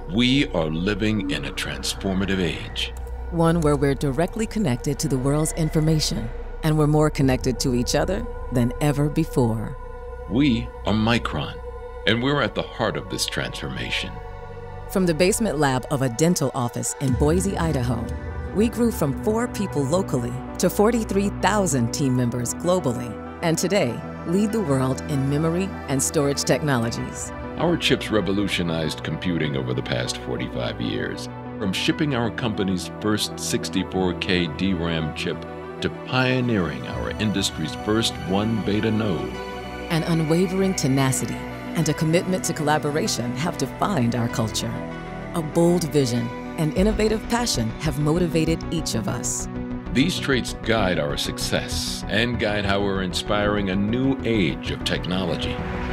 We are living in a transformative age. One where we're directly connected to the world's information, and we're more connected to each other than ever before. We are Micron, and we're at the heart of this transformation. From the basement lab of a dental office in Boise, Idaho, we grew from 4 people locally to 43,000 team members globally, and today lead the world in memory and storage technologies. Our chips revolutionized computing over the past 45 years, from shipping our company's first 64K DRAM chip to pioneering our industry's first 1-beta node. An unwavering tenacity and a commitment to collaboration have defined our culture. A bold vision and innovative passion have motivated each of us. These traits guide our success and guide how we're inspiring a new age of technology.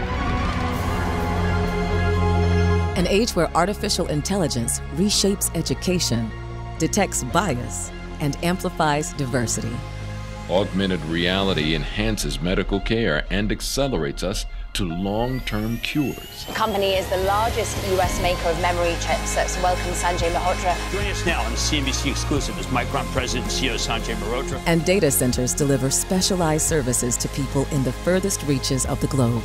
An age where artificial intelligence reshapes education, detects bias, and amplifies diversity. Augmented reality enhances medical care and accelerates us to long-term cures. The company is the largest US maker of memory chips. Let's welcome Sanjay Malhotra. Joining us now on the CNBC exclusive is Micron President and CEO Sanjay Malhotra. And data centers deliver specialized services to people in the furthest reaches of the globe.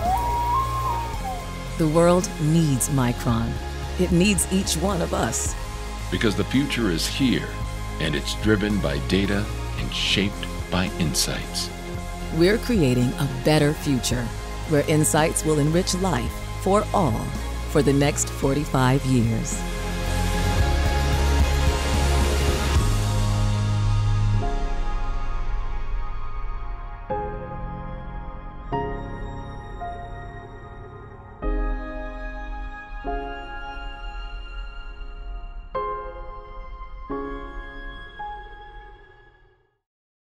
The world needs Micron. It needs each one of us. Because the future is here, and it's driven by data and shaped by insights. We're creating a better future, where insights will enrich life for all for the next 45 years.